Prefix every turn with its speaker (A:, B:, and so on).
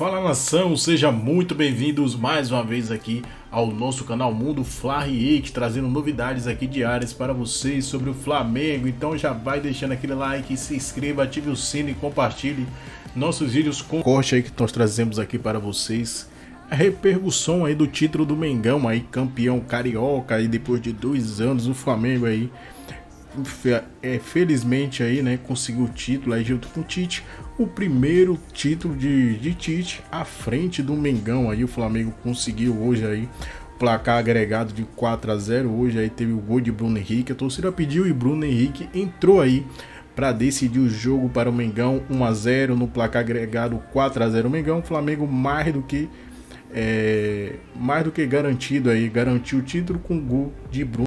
A: Fala nação, sejam muito bem-vindos mais uma vez aqui ao nosso canal Mundo Fla React, trazendo novidades aqui diárias para vocês sobre o Flamengo. Então já vai deixando aquele like, se inscreva, ative o sino e compartilhe nossos vídeos com corte aí que nós trazemos aqui para vocês. A repercussão aí do título do Mengão aí, campeão carioca aí depois de 2 anos, o Flamengo aí felizmente aí, né, conseguiu o título aí junto com o Tite, o primeiro título de Tite à frente do Mengão aí. O Flamengo conseguiu hoje aí placar agregado de 4-0. Hoje aí teve o gol de Bruno Henrique, a torcida pediu e Bruno Henrique entrou aí para decidir o jogo para o Mengão. 1-0 no placar agregado, 4-0 o Mengão. O Flamengo mais do que garantido aí, garantiu o título com o gol de Bruno